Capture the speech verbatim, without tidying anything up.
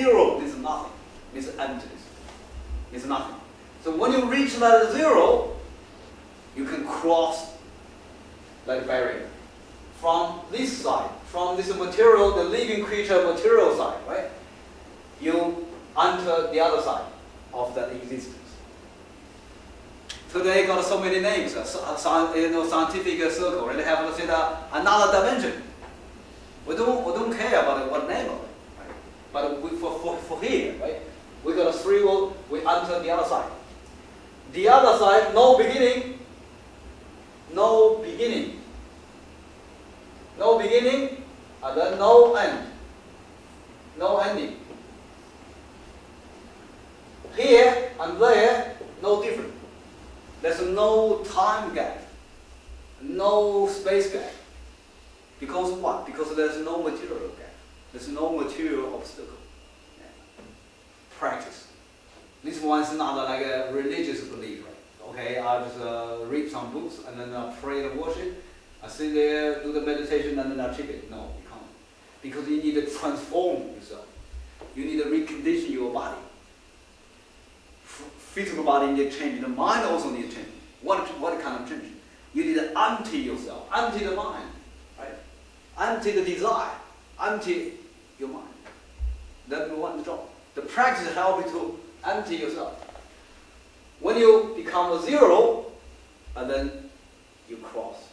zero means nothing, means emptiness, means nothing. So when you reach that zero, you can cross that barrier from this side, from this material, the living creature material side, right? You enter the other side of that existence. Today got so many names, uh, uh, you know, scientific circle, and they have to say that another dimension. We don't, we don't care about what name of it, right? But we, for, for, for here, right? We got a three wall, we enter the other side. The other side, no beginning, no beginning. No beginning, and then no end. No ending. Here and there, no different. There's no time gap, no space gap. Because what? Because there's no material gap. There's no material obstacle. Yeah. Practice. This one is not like a religious belief, right? Okay, I just uh, read some books and then I pray and worship. I sit there, do the meditation, and then I check it. No, you can't. Because you need to transform yourself. You need to recondition your body. Physical body needs to change. The mind also needs to change. What, what kind of change? You need to empty yourself, empty the mind, right? Empty the desire, empty your mind. That's one job. The practice helps you to empty yourself. When you become a zero, and then you cross.